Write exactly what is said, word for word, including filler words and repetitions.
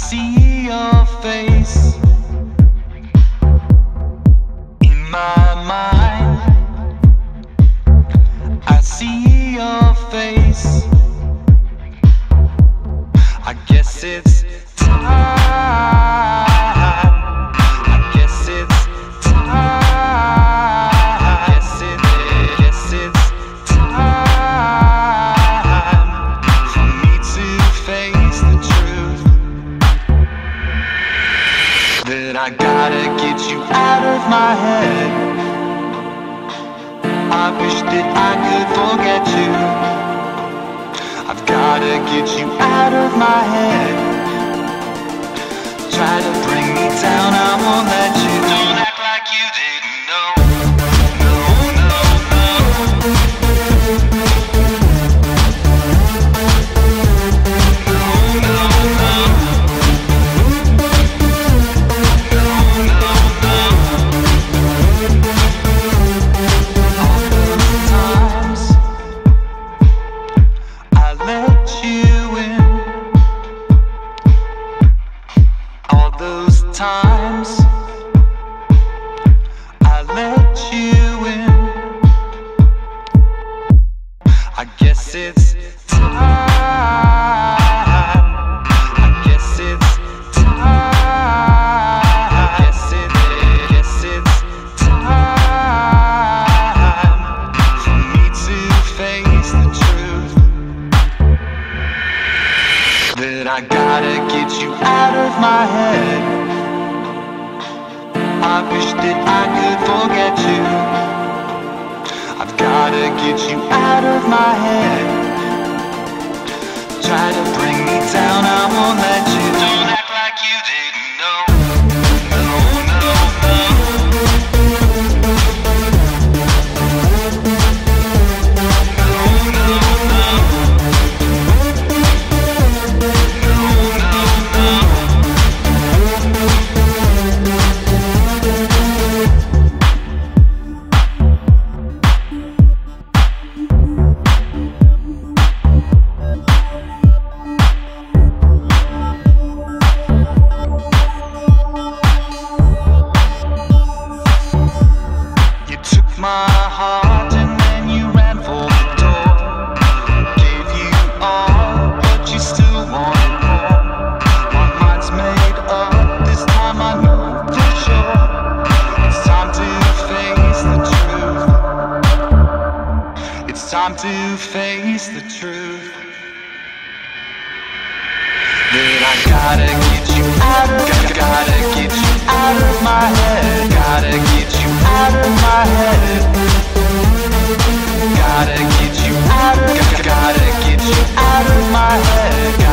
see your face in my mind. I see your face. I guess it's time. I guess it's time. I guess it, guess it's time for me to face the truth that I gotta get you out of my head. I wish that I could forget you. I've gotta get you out of my head. Try to bring me down, I won't let you. Don't act like you didn't know. No, no, no. No, no, no. No, no, no. All those times I let you in. All those times I let you in. I guess it's time. I guess it's time. I guess it, guess it's time for me to face the truth that I gotta get you out of my head. I wish that I could forget you. I've gotta get you out of my head. Try to bring me down, I won't let you. Don't act like you didn't know. No, no, no. No, no, no. You took my heart and then you ran for the door. Gave you all, but you still wanted more. My mind's made up, this time I know for sure. It's time to face the truth. It's time to face the truth that I gotta get you out of, gotta, gotta get you out of my head. Gotta get you out of my head. Gotta get you out of, gotta, gotta get you out of my head.